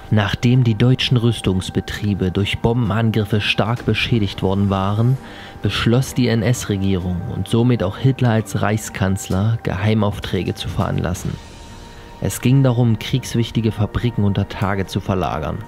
Nachdem die deutschen Rüstungsbetriebe durch Bombenangriffe stark beschädigt worden waren, beschloss die NS-Regierung und somit auch Hitler als Reichskanzler, Geheimaufträge zu veranlassen. Es ging darum, kriegswichtige Fabriken unter Tage zu verlagern.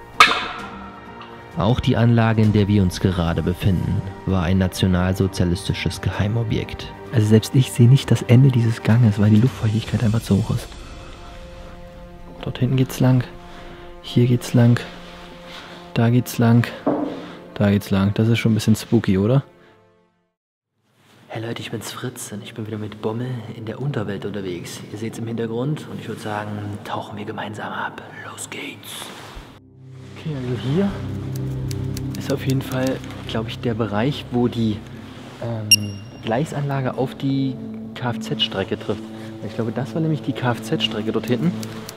Auch die Anlage, in der wir uns gerade befinden, war ein nationalsozialistisches Geheimobjekt. Also selbst ich sehe nicht das Ende dieses Ganges, weil die Luftfeuchtigkeit einfach zu hoch ist. Dort hinten geht's lang. Hier geht's lang. Da geht's lang. Da geht's lang. Das ist schon ein bisschen spooky, oder? Hey Leute, ich bin's Fritz und ich bin wieder mit Bommel in der Unterwelt unterwegs. Ihr seht's im Hintergrund und ich würde sagen, tauchen wir gemeinsam ab. Los geht's. Okay, also hier ist auf jeden Fall, glaube ich, der Bereich, wo die Gleisanlage auf die Kfz-Strecke trifft. Ich glaube, das war nämlich die Kfz-Strecke dort hinten.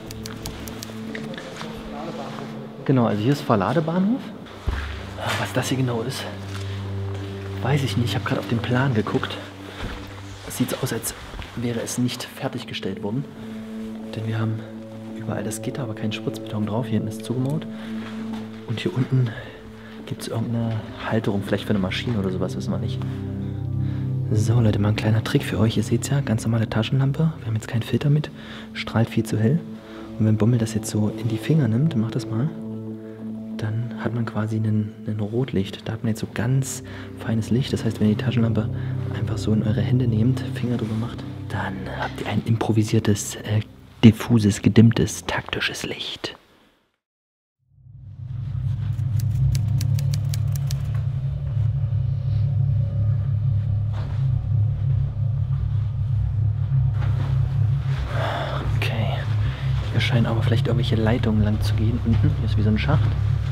Genau, also hier ist Verladebahnhof. Was das hier genau ist, weiß ich nicht. Ich habe gerade auf den Plan geguckt. Es sieht so aus, als wäre es nicht fertiggestellt worden. Denn wir haben überall das Gitter, aber keinen Spritzbeton drauf. Hier hinten ist zugemauert. Und hier unten gibt es irgendeine Halterung, vielleicht für eine Maschine oder sowas, wissen wir nicht. So Leute, mal ein kleiner Trick für euch. Ihr seht es ja, ganz normale Taschenlampe. Wir haben jetzt keinen Filter mit. Strahlt viel zu hell. Und wenn Bommel das jetzt so in die Finger nimmt, macht das mal, dann hat man quasi ein Rotlicht. Da hat man jetzt so ganz feines Licht. Das heißt, wenn ihr die Taschenlampe einfach so in eure Hände nehmt, Finger drüber macht, dann habt ihr ein improvisiertes, diffuses, gedimmtes, taktisches Licht. Okay. Hier scheinen aber vielleicht irgendwelche Leitungen lang zu gehen. Unten, hier ist wie so ein Schacht.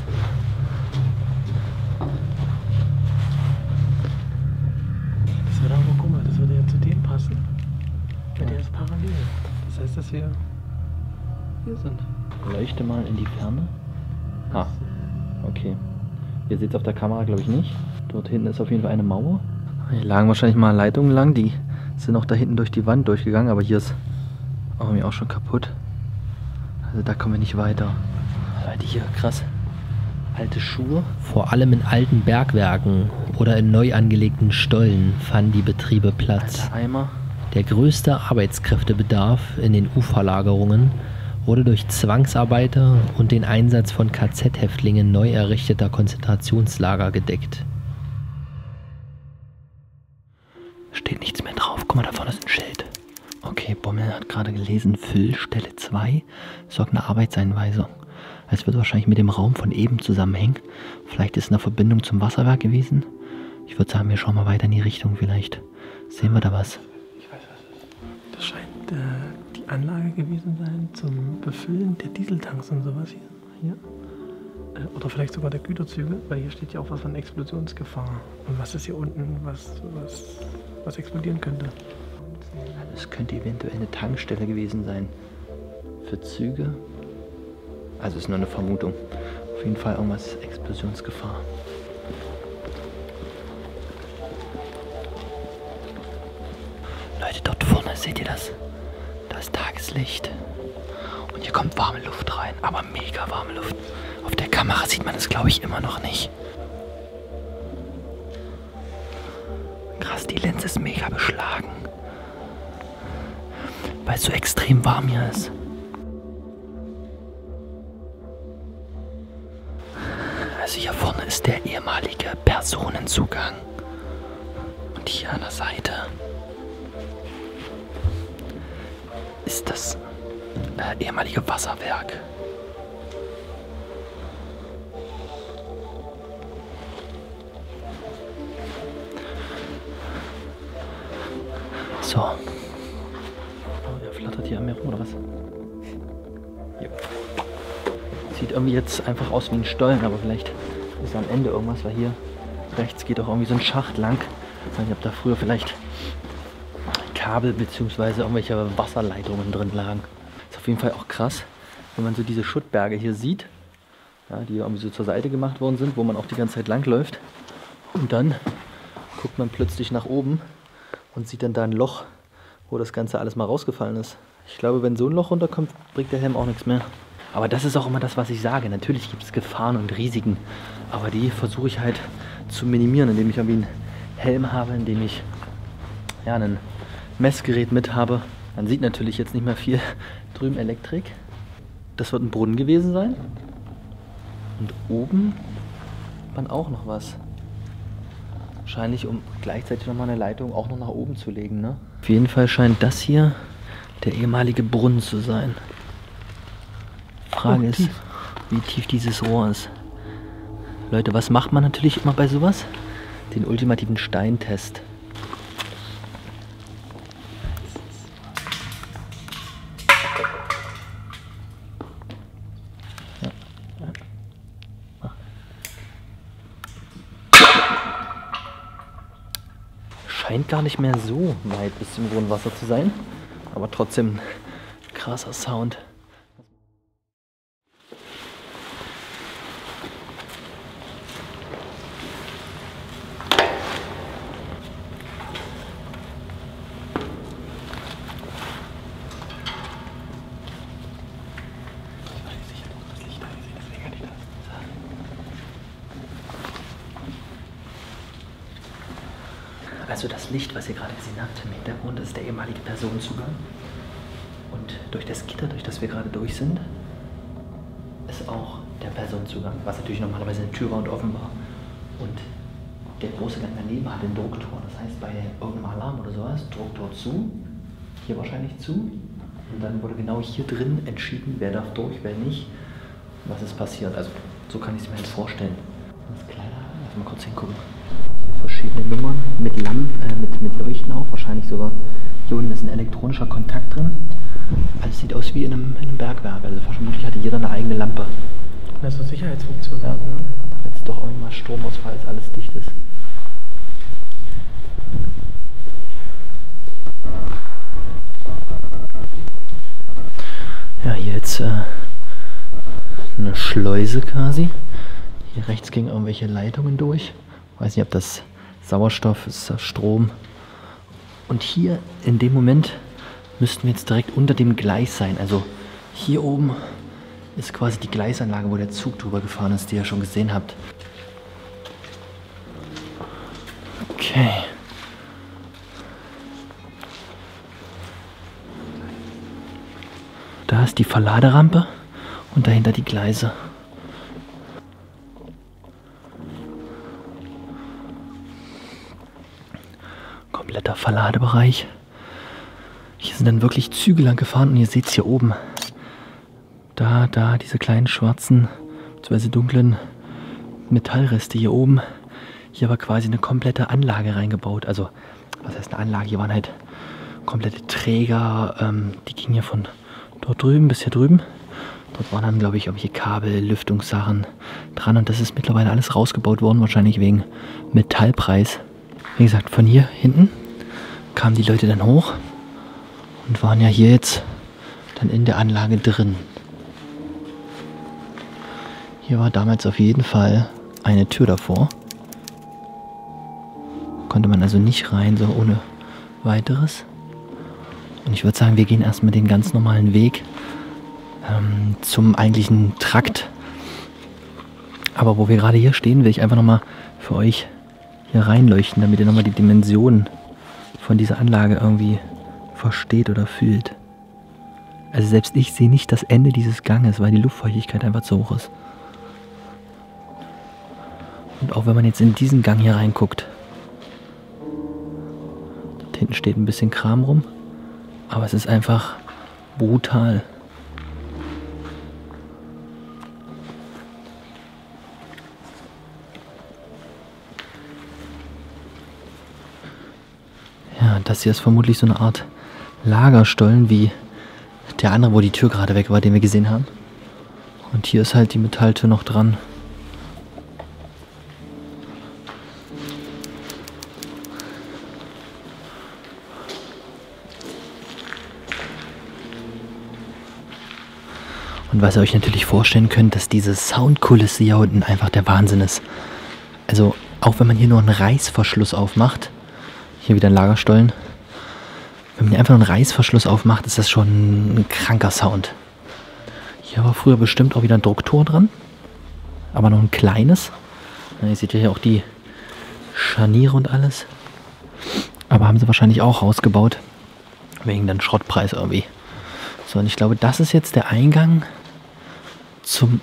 Das würde aber, guck mal, das würde ja zu dem passen. Weil der ist parallel. Das heißt, dass wir hier sind. Leuchte mal in die Ferne. Ah, okay. Ihr seht es auf der Kamera, glaube ich, nicht. Dort hinten ist auf jeden Fall eine Mauer. Hier lagen wahrscheinlich mal Leitungen lang. Die sind auch da hinten durch die Wand durchgegangen, aber hier ist irgendwie auch schon kaputt. Also da kommen wir nicht weiter. Leute, hier, krass. Alte Schuhe. Vor allem in alten Bergwerken oder in neu angelegten Stollen fanden die Betriebe Platz. Alter Eimer. Der größte Arbeitskräftebedarf in den U-Verlagerungen wurde durch Zwangsarbeiter und den Einsatz von KZ-Häftlingen neu errichteter Konzentrationslager gedeckt. Steht nichts mehr drauf. Guck mal, da vorne ist ein Schild. Okay, Bommel hat gerade gelesen, Füllstelle 2 sorgt eine Arbeitseinweisung. Es wird wahrscheinlich mit dem Raum von eben zusammenhängen. Vielleicht ist es eine Verbindung zum Wasserwerk gewesen. Ich würde sagen, wir schauen mal weiter in die Richtung. Vielleicht sehen wir da was. Ich weiß was. Das scheint die Anlage gewesen sein zum Befüllen der Dieseltanks und sowas hier. Oder vielleicht sogar der Güterzüge, weil hier steht ja auch was von Explosionsgefahr. Und was ist hier unten, was explodieren könnte. Es könnte eventuell eine Tankstelle gewesen sein. Für Züge. Also ist nur eine Vermutung. Auf jeden Fall irgendwas Explosionsgefahr. Leute, dort vorne, seht ihr das? Da ist Tageslicht. Und hier kommt warme Luft rein. Aber mega warme Luft. Auf der Kamera sieht man es, glaube ich, immer noch nicht. Krass, die Linse ist mega beschlagen. Weil es so extrem warm hier ist. Also hier vorne ist der ehemalige Personenzugang. Und hier an der Seite ist das ehemalige Wasserwerk. So. Oh, der flattert hier an mir rum, oder was? Jo. Sieht irgendwie jetzt einfach aus wie ein Stollen, aber vielleicht ist am Ende irgendwas, weil hier rechts geht auch irgendwie so ein Schacht lang. Ich weiß nicht, ob da früher vielleicht Kabel bzw. irgendwelche Wasserleitungen drin lagen. Ist auf jeden Fall auch krass, wenn man so diese Schuttberge hier sieht, ja, die irgendwie so zur Seite gemacht worden sind, wo man auch die ganze Zeit lang läuft. Und dann guckt man plötzlich nach oben und sieht dann da ein Loch, wo das Ganze alles mal rausgefallen ist. Ich glaube, wenn so ein Loch runterkommt, bringt der Helm auch nichts mehr. Aber das ist auch immer das, was ich sage. Natürlich gibt es Gefahren und Risiken, aber die versuche ich halt zu minimieren, indem ich irgendwie einen Helm habe, indem ich ja, ein Messgerät mit habe. Man sieht natürlich jetzt nicht mehr viel drüben Elektrik. Das wird ein Brunnen gewesen sein. Und oben dann auch noch was. Wahrscheinlich, um gleichzeitig nochmal eine Leitung auch noch nach oben zu legen, ne? Auf jeden Fall scheint das hier der ehemalige Brunnen zu sein. Frage ist, wie tief dieses Rohr ist. Leute, was macht man natürlich immer bei sowas? Den ultimativen Steintest. Scheint gar nicht mehr so weit bis zum Grundwasser zu sein, aber trotzdem krasser Sound. Also das Licht, was ihr gerade gesehen habt im Hintergrund, ist der ehemalige Personenzugang. Und durch das Gitter, durch das wir gerade durch sind, ist auch der Personenzugang, was natürlich normalerweise eine Tür war und offen war. Und der große Gang daneben hat ein Drucktor. Das heißt, bei irgendeinem Alarm oder sowas, Drucktor zu, hier wahrscheinlich zu. Und dann wurde genau hier drin entschieden, wer darf durch, wer nicht, was ist passiert. Also so kann ich es mir jetzt vorstellen. Das kleiner, lass mal kurz hingucken. Verschiedene Nummern mit mit Leuchten auch, wahrscheinlich sogar. Hier unten ist ein elektronischer Kontakt drin. Also sieht aus wie in einem Bergwerk. Also vermutlich hatte jeder eine eigene Lampe. Das ist eine Sicherheitsfunktion. Ja. Falls doch irgendwann Stromausfall ist, alles dicht ist. Ja, hier jetzt eine Schleuse quasi. Hier rechts gingen irgendwelche Leitungen durch. Weiß nicht, ob das Sauerstoff ist, das Strom. Und hier in dem Moment müssten wir jetzt direkt unter dem Gleis sein. Also hier oben ist quasi die Gleisanlage, wo der Zug drüber gefahren ist, die ihr schon gesehen habt. Okay. Da ist die Verladerampe und dahinter die Gleise. Kompletter Verladebereich. Hier sind dann wirklich Züge lang gefahren und ihr seht es hier oben. Da, diese kleinen schwarzen, bzw. dunklen Metallreste hier oben. Hier war quasi eine komplette Anlage reingebaut. Also, was heißt eine Anlage? Hier waren halt komplette Träger. Die gingen hier von dort drüben bis hier drüben. Dort waren dann, glaube ich, irgendwelche Kabel, Lüftungssachen dran. Und das ist mittlerweile alles rausgebaut worden, wahrscheinlich wegen Metallpreis. Wie gesagt, von hier hinten kamen die Leute dann hoch und waren ja hier jetzt dann in der Anlage drin. Hier war damals auf jeden Fall eine Tür davor. Konnte man also nicht rein, so ohne weiteres. Und ich würde sagen, wir gehen erstmal den ganz normalen Weg zum eigentlichen Trakt. Aber wo wir gerade hier stehen, will ich einfach nochmal für euch hier reinleuchten, damit ihr nochmal die Dimensionen von dieser Anlage irgendwie versteht oder fühlt. Also selbst ich sehe nicht das Ende dieses Ganges, weil die Luftfeuchtigkeit einfach zu hoch ist. Und auch wenn man jetzt in diesen Gang hier reinguckt, dort hinten steht ein bisschen Kram rum, aber es ist einfach brutal. Ja, das hier ist vermutlich so eine Art Lagerstollen wie der andere, wo die Tür gerade weg war, den wir gesehen haben. Und hier ist halt die Metalltür noch dran. Und was ihr euch natürlich vorstellen könnt, dass diese Soundkulisse hier unten einfach der Wahnsinn ist. Also auch wenn man hier nur einen Reißverschluss aufmacht, hier wieder ein Lagerstollen, wenn man hier einfach nur einen Reißverschluss aufmacht, ist das schon ein kranker Sound. Hier war früher bestimmt auch wieder ein Drucktor dran. Aber noch ein kleines. Ja, ihr seht ja hier auch die Scharniere und alles. Aber haben sie wahrscheinlich auch rausgebaut. Wegen dann Schrottpreis irgendwie. So, und ich glaube, das ist jetzt der Eingang zum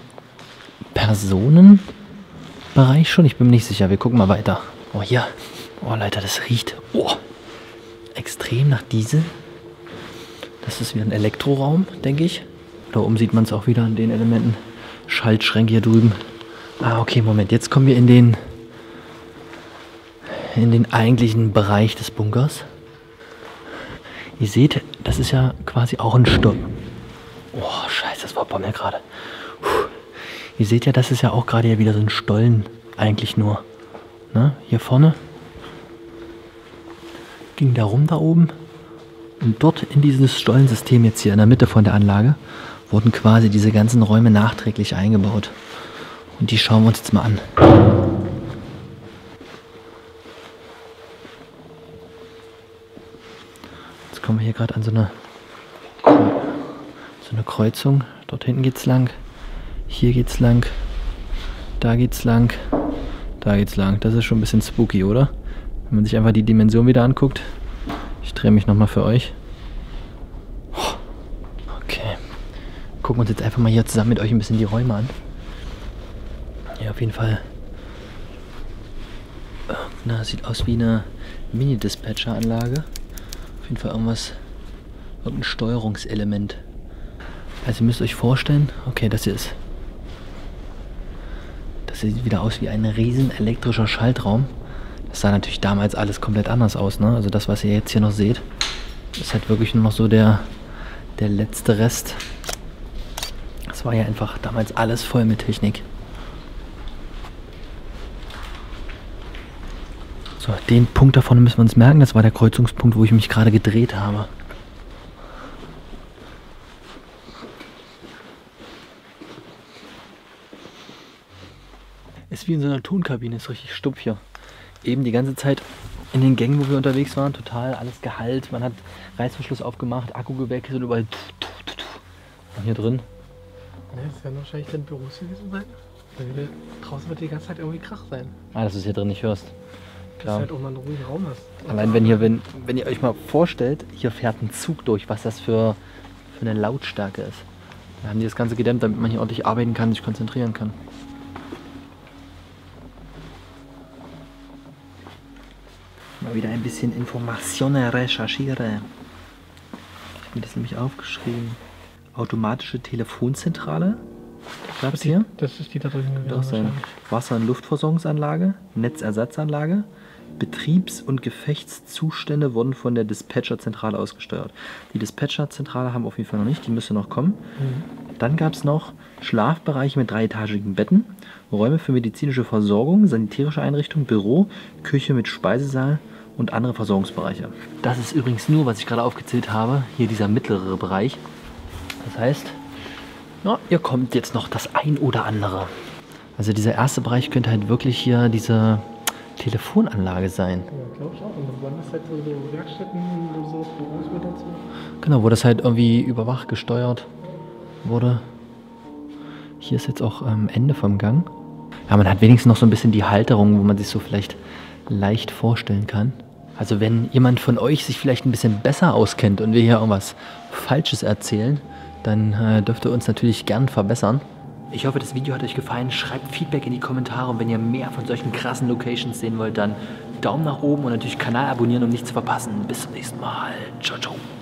Personenbereich schon. Ich bin mir nicht sicher. Wir gucken mal weiter. Oh, hier. Oh, Leute, das riecht extrem nach Diesel. Das ist wieder ein Elektroraum, denke ich. Da oben sieht man es auch wieder an den Elementen. Schaltschränke hier drüben. Ah, okay, Moment. Jetzt kommen wir in den eigentlichen Bereich des Bunkers. Ihr seht, das ist ja quasi auch ein Stollen. Oh, scheiße, das war bei mir gerade. Ihr seht ja, das ist ja auch gerade ja wieder so ein Stollen. Eigentlich nur. Ne? Hier vorne. Ging da rum da oben. Und dort in dieses Stollensystem jetzt hier in der Mitte von der Anlage wurden quasi diese ganzen Räume nachträglich eingebaut. Und die schauen wir uns jetzt mal an. Jetzt kommen wir hier gerade an so eine Kreuzung. Dort hinten geht's lang. Hier geht's lang. Da geht's lang. Da geht's lang. Das ist schon ein bisschen spooky, oder? Wenn man sich einfach die Dimension wieder anguckt. Ich drehe mich nochmal für euch. Okay. Gucken wir uns jetzt einfach mal hier zusammen mit euch ein bisschen die Räume an. Ja, auf jeden Fall. Na, sieht aus wie eine Mini-Dispatcher-Anlage. Auf jeden Fall irgendein Steuerungselement. Also ihr müsst euch vorstellen, okay, das sieht wieder aus wie ein riesen elektrischer Schaltraum. Das sah natürlich damals alles komplett anders aus, ne? Also das, was ihr jetzt hier noch seht, ist halt wirklich nur noch so der letzte Rest. Das war ja einfach damals alles voll mit Technik. So, den Punkt da vorne müssen wir uns merken. Das war der Kreuzungspunkt, wo ich mich gerade gedreht habe. Ist wie in so einer Tonkabine, ist richtig stumpf hier. Eben die ganze Zeit in den Gängen, wo wir unterwegs waren, total alles Gehalt. Man hat Reißverschluss aufgemacht, Akku gewechselt und überall. Und hier drin. Ja, das werden wahrscheinlich dann Büros gewesen sein. Draußen wird die ganze Zeit irgendwie Krach sein. Ah, dass du es hier drin nicht hörst. Klar. Dass du halt auch mal einen ruhigen Raum hast. Allein wenn ihr euch mal vorstellt, hier fährt ein Zug durch, was das für eine Lautstärke ist. Da haben die das Ganze gedämmt, damit man hier ordentlich arbeiten kann, sich konzentrieren kann. Mal wieder ein bisschen Informationen recherchiere. Ich habe mir das nämlich aufgeschrieben. Automatische Telefonzentrale. Gab es hier? Das ist die da drüben gewesen. Doch sein. Wasser- und Luftversorgungsanlage, Netzersatzanlage, Betriebs- und Gefechtszustände wurden von der Dispatcherzentrale ausgesteuert. Die Dispatcherzentrale haben wir auf jeden Fall noch nicht, die müsste noch kommen. Dann gab es noch Schlafbereiche mit 3-etagigen Betten, Räume für medizinische Versorgung, sanitärische Einrichtungen, Büro, Küche mit Speisesaal und andere Versorgungsbereiche. Das ist übrigens nur, was ich gerade aufgezählt habe, hier dieser mittlere Bereich. Das heißt, ja, hier kommt jetzt noch das ein oder andere. Also dieser erste Bereich könnte halt wirklich hier diese Telefonanlage sein. Ja, glaube ich auch. Und dann waren das halt so Werkstätten oder so, Büros mit dazu. Genau, wo das halt irgendwie überwacht, gesteuert wurde. Hier ist jetzt auch Ende vom Gang. Ja, man hat wenigstens noch so ein bisschen die Halterung, wo man sich so vielleicht leicht vorstellen kann. Also wenn jemand von euch sich vielleicht ein bisschen besser auskennt und wir hier irgendwas Falsches erzählen, dann dürft ihr uns natürlich gern verbessern. Ich hoffe, das Video hat euch gefallen. Schreibt Feedback in die Kommentare und wenn ihr mehr von solchen krassen Locations sehen wollt, dann Daumen nach oben und natürlich Kanal abonnieren, um nichts zu verpassen. Bis zum nächsten Mal. Ciao, ciao.